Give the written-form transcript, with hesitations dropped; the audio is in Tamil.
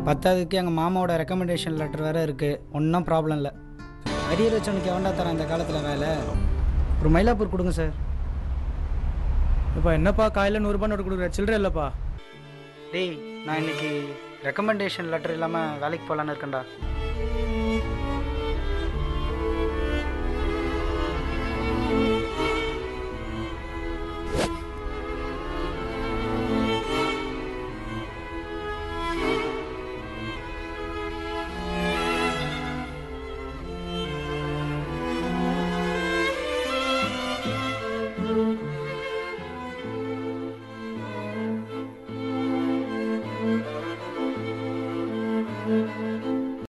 பத்தாவதுக்கு எங்கள் மாமாவோட ரெக்கமெண்டேஷன் லெட்டர் வேறு இருக்குது. ஒன்றும் ப்ராப்ளம் இல்லை. அரியர் வச்சவனுக்கு எவன்டா தரேன் இந்த காலத்தில் வேலை? ஒரு மயிலாப்பூர் கொடுங்க சார். இப்போ என்னப்பா காலையில் 100 ரூபாய் நோட்டு கொடுக்குற, சில்லற இல்லைப்பா. டேய், நான் இன்னைக்கு ரெக்கமெண்டேஷன் லெட்டர் இல்லாமல் வேலைக்கு போகலான்னு இருக்கேன்டா.